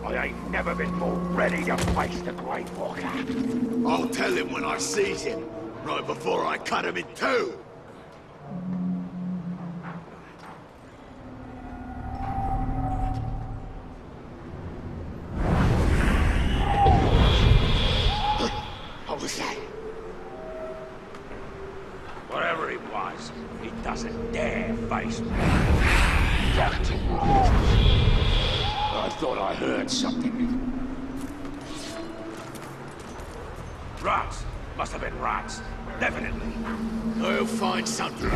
I ain't never been more ready to face the Great Walker. I'll tell him when I sees him, right before I cut him in two. What was that? Whatever it was, he doesn't dare face me. I thought I heard something. Rats! Must have been rats. Definitely. I'll find something.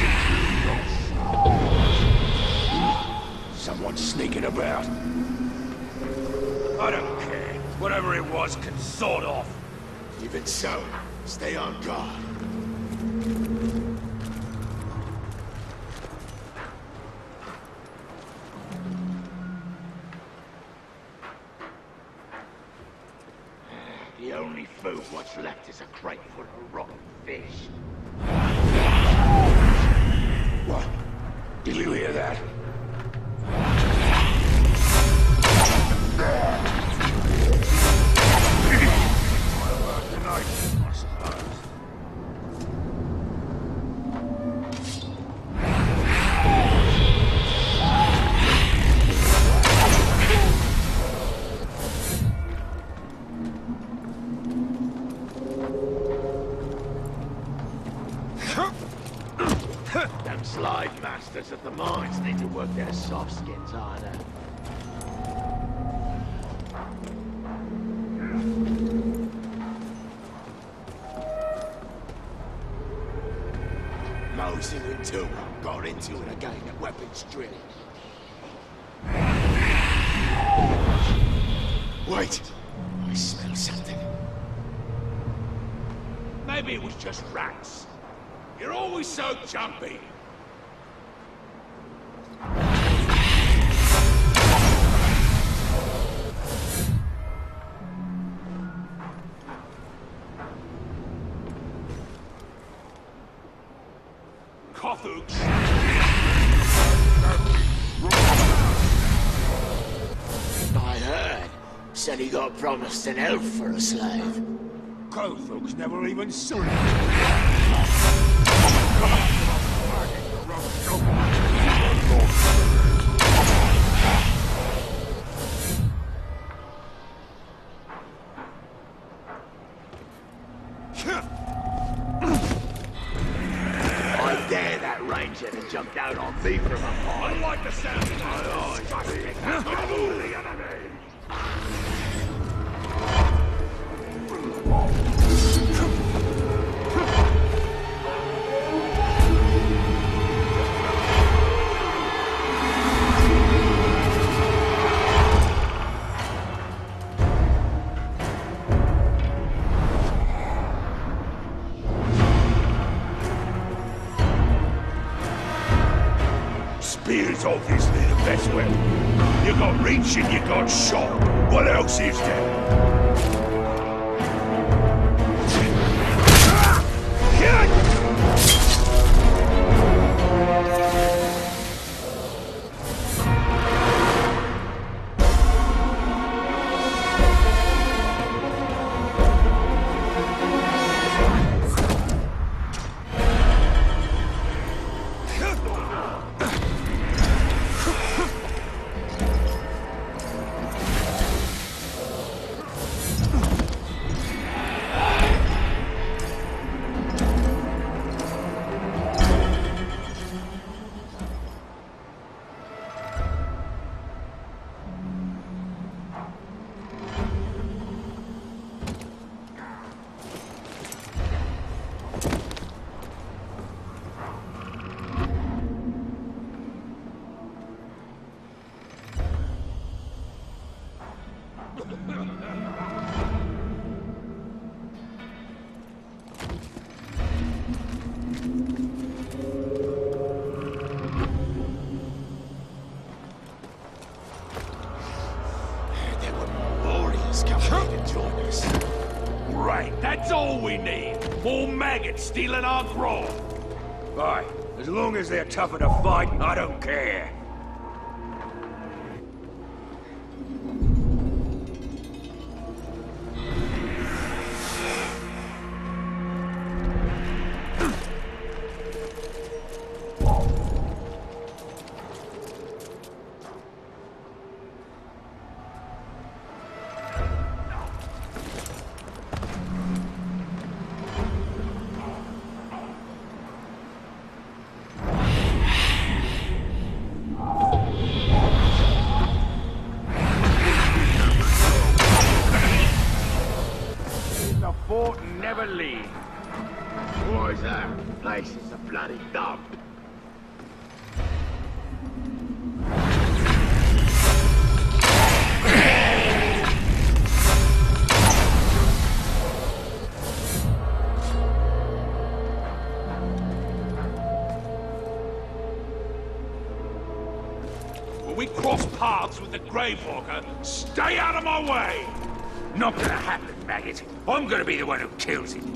Someone sneaking about. I don't care. Whatever it was can sort off. Even so, stay on guard. The only food what's left is a crate full of rotten fish. What? Did you hear that? Tonight, I suppose. Them slide masters at the mines need to work their soft skins harder. Mosey and two got into it again at weapons drilling. Wait! I smell something. Maybe it was just rats. You're always so jumpy. Kothooks. I heard. Said he got promised an elf for a slave. Kothooks never even saw I dare that ranger to jump down on me from a pine. I like the sound of my eyes. The enemy. Spear's obviously the best weapon. You got reach and you got shot. What else is there? Right, that's all we need. More maggots stealing our grog. Aye, as long as they're tougher to fight, I don't care. lead. Why's that? Place is a bloody dump. When we cross paths with the Gravewalker, stay out of my way! Not gonna happen, maggot. I'm gonna be the one who kills him.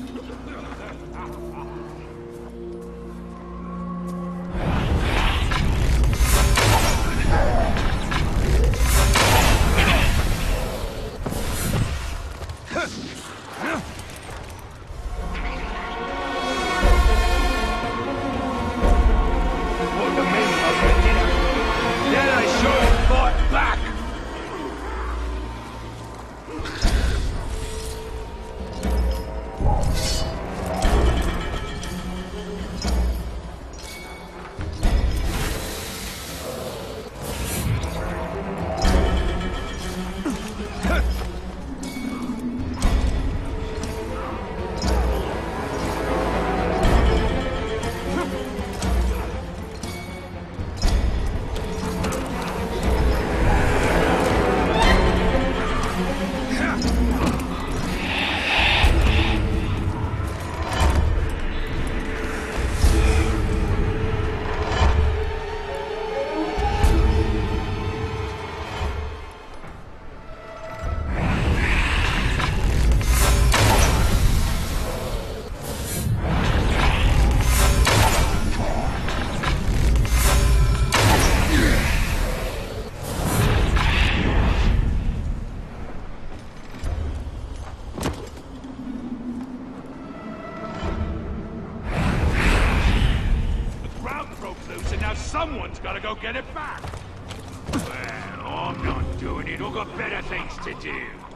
What the men are getting at? Then I show him fight back! And now someone's gotta go get it back. Well, I'm not doing it. I've got better things to do.